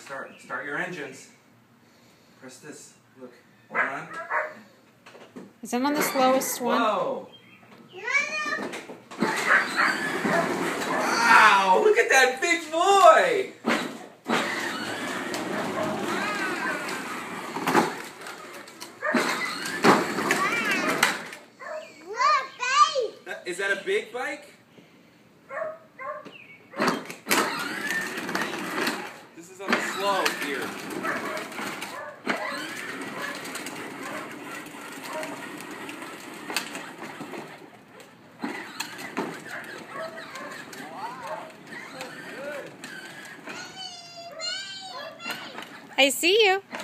Start your engines. Press this. Look. Hold on. Is that on the slowest one? Whoa! Wow! Look at that big boy! Is that a big bike? This is on the slow here. I see you.